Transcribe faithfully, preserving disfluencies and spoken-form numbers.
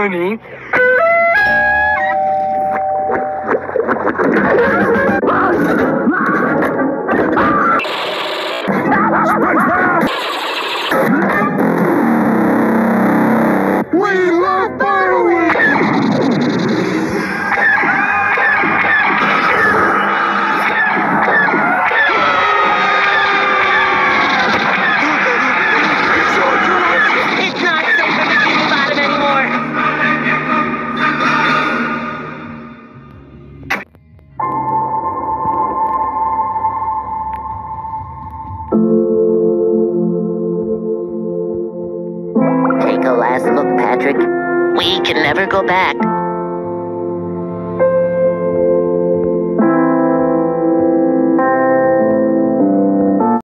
honey. We love fireworks! It's not safe for Bikini Bottom anymore. Take a last look, Patrick. We can never go back.